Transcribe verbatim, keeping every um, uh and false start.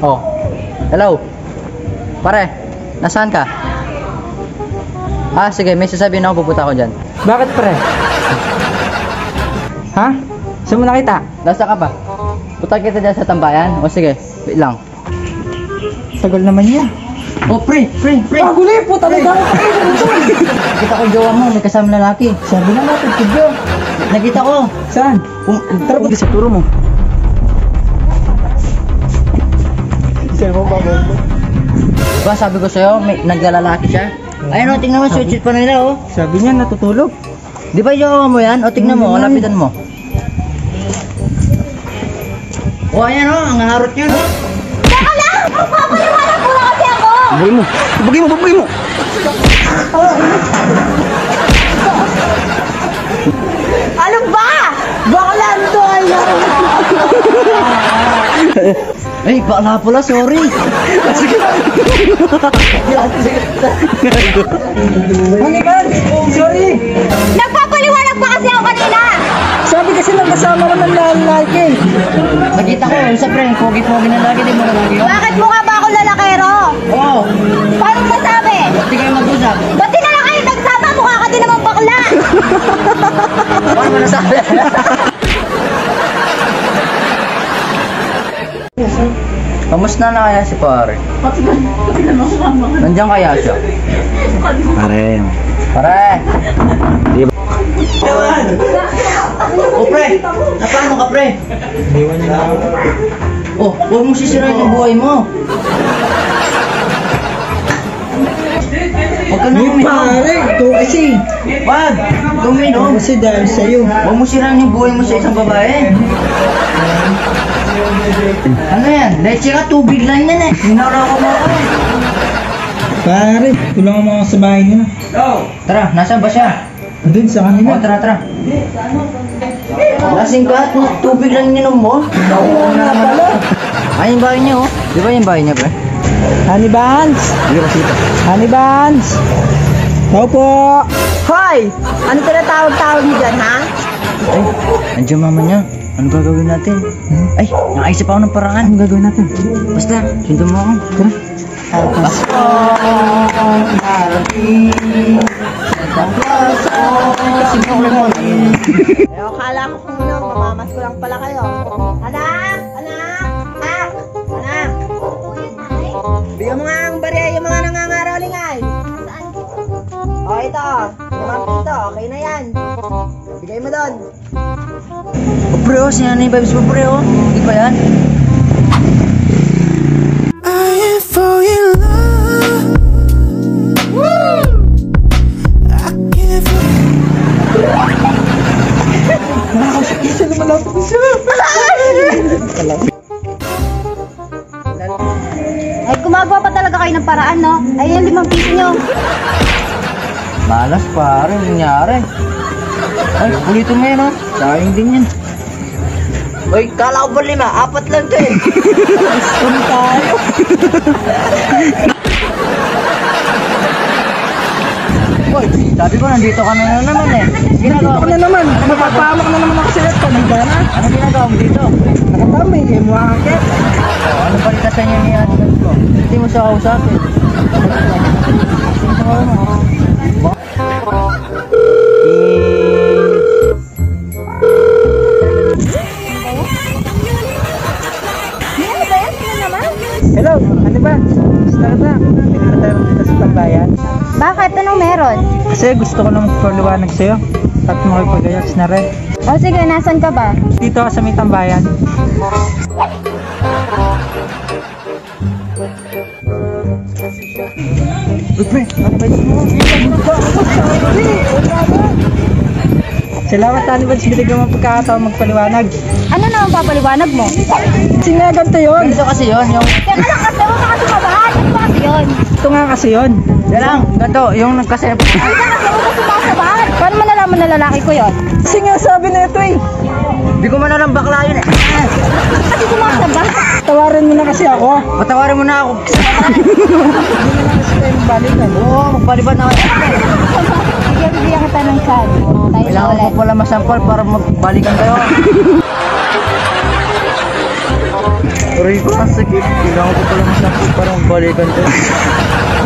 Oh. Hello. Pare, nasaan ka? Ah, sige, may sasabihin ako, pupunta ako dyan. Bakit pre? Ha? Saan mo nakita? Nasa ka ba? Punta kita dyan sa tambayan? O sige, wait lang. Sagal naman niya. Oh, pre, pre, pre. Ah, guli po talaga. Nakita ko yung jowa mo, may kasama lalaki. Sabi na natin, kidyo. Nakita ko. Saan? Um, tara, pag sa turo mo. Saan mo ba mo? Diba sabi ko sa'yo, may naglalalaki siya? Ayun o, tingnan mo, sweet-sweet pa nila o. Sabi niya, natutulog. Di ba yung jowa mo yan? O tingnan mo, o lapitan mo. O ayan o, ang harot niya no. Saka lang! Magpapaliwanag mo na kasi ako! Bugay mo, bugay mo, bugay mo. Ano ba? Baklan to, ano? Ay, bakla pala, sorry. Ano ba? Sorry. Nagpapaliwanag pa kasi ako kanina! Sabi kasi ng kasama ko ng lalaki. Nakita ko, isa pre, pogi-pogi na lagi, di mo na lagi yun. Bakit mukha ba ako lalakero? Oo, Paano masabi? ba't di kayo mag-usap? Ba't di na lang kayo nagsama? Mukha ka din naman bakla! Paano mo nasabi? Kamusta na kaya si pare? Nandiyan kaya siya? Pare. Pare! O pre! Napano ka pre? Oh, huwag mo sisirain yung buhay mo. Huwag ka na Hey, uminom. pare, ito kasi. Wag! Uminom. Kasi dahil sa'yo. Huwag mo sirain yung buhay mo sa isang babae. Ano yan? Leche ka, tubig lang yan eh. Hinara ko mo ako. Pare, tulungan mo ako sa bahay niya. Tara, nasaan ba siya? Doon sa O, kanila. tara, tara. Lasing ka at tubig lang ninom mo. Oo nga pala. Ay, yung bahay niya oh. Di ba yung bahay niya pre? Honey Buns! Hindi ko kita. Honey Buns! Tao po! Hoy! Ano tinatawag-tawag niyo dyan, ha? Ay, nandiyan mama niya. Ano gagawin natin? Hmm? Ay, nakaisip ako ng paraan. Ano gagawin natin? Basta, sundan mo ako. Tara. Pasko, narating, Santa Claus, sinulong. Eh, akala ko kung ano, mamamas ko lang pala kayo. Anak! Anak! Anak! Anak! Bigyan mo nga ang barya yung mga nangangaroling ay. O, ito. Limang piso. Okay na yan. Bigay mo doon. O pre, oh, sinanay vibes mo pre, oh. Hindi ba yan? I am for in love. Woo! I can't Isa na malapit isa. Ay, gumagawa pa talaga kayo ng paraan, no? Ay, yung limang piso nyo. Malas pare, nangyari. Ay, ulitin mo yan, oh. Sayang din yan. Uy, kala ko ba lima? Apat lang to eh. Ano tayo? Uy, sabi ko nandito ka na naman eh. Ginagawa Ako ko na naman. Mapapamak na naman ako sa'yo. Kanina na. Ano ginagawa mo dito? Nakatamay. Kaya mo akit. Oh, ano balita sa inyo ni husband ko? Hindi mo siya kausapin. Ano ba yan? Sino naman? Hello, Honey Buns. Gusto ka na. Pwede na tayo dito sa tambayan. Bakit? Anong meron? Kasi gusto ko na magpaliwanag sa'yo. At makipag-ayos na rin. O sige, nasan ka ba? Dito ka sa may tambayan. Uy, pre, ano ba yun? Salamat, Honey Buns. Binigyan mo pagkakataon magpaliwanag. Ano na ang papaliwanag mo? Kasi nga ganito yun. Ganito kasi yun, yung... Teka lang kasi, huwag ka kasi mabahan. Ano ba kasi yun? Ito nga kasi yun. Yan lang, ganito, yung nagkasaya... Teka kasi, huwag ka sumasabahan. Paano mo nalaman na lalaki ko yun? Kasi nga sabi na ito eh. Hindi ko man alam bakla yun eh. Kasi sumasabahan. Tawarin mo na kasi ako. Patawarin mo na ako. Hindi mo na kasi tayo balikan. Oo, magpalibad na ako. Sige, bibigyan kita ng chance. Tayo na Kailangan ulit. ko pala masampal para magbalikan kayo. Aray ko, ang sakit. Kailangan ko pala masyadong parang balikan to.